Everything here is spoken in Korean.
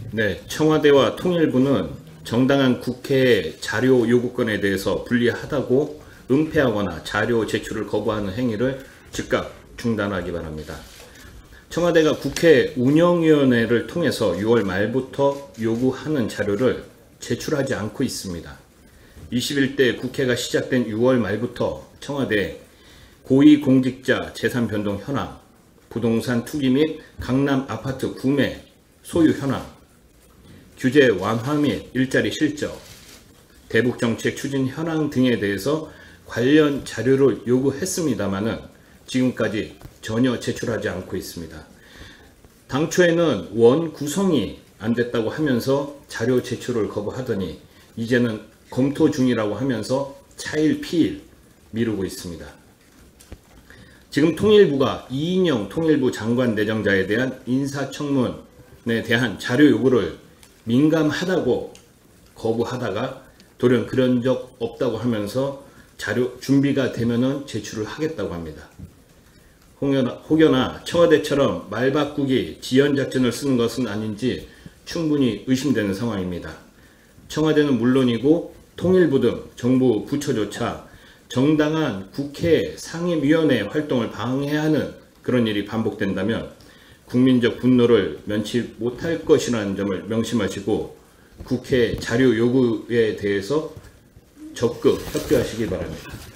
네, 청와대와 통일부는 정당한 국회의 자료 요구권에 대해서 불리하다고 은폐하거나 자료 제출을 거부하는 행위를 즉각 중단하기 바랍니다. 청와대가 국회 운영위원회를 통해서 6월 말부터 요구하는 자료를 제출하지 않고 있습니다. 21대 국회가 시작된 6월 말부터 청와대 고위공직자 재산 변동 현황, 부동산 투기 및 강남 아파트 구매, 소유 현황, 규제 완화 및 일자리 실적, 대북정책 추진 현황 등에 대해서 관련 자료를 요구했습니다마는 지금까지 전혀 제출하지 않고 있습니다. 당초에는 원 구성이 안 됐다고 하면서 자료 제출을 거부하더니 이제는 검토 중이라고 하면서 차일 피일 미루고 있습니다. 지금 통일부가 이인영 통일부 장관 내정자에 대한 인사청문에 대한 자료 요구를 민감하다고 거부하다가 돌연 그런 적 없다고 하면서 자료 준비가 되면은 제출을 하겠다고 합니다. 혹여나 청와대처럼 말바꾸기 지연작전을 쓰는 것은 아닌지 충분히 의심되는 상황입니다. 청와대는 물론이고 통일부 등 정부 부처조차 정당한 국회 상임위원회 활동을 방해하는 그런 일이 반복된다면 국민적 분노를 면치 못할 것이라는 점을 명심하시고 국회 자료 요구에 대해서 적극 협조하시기 바랍니다.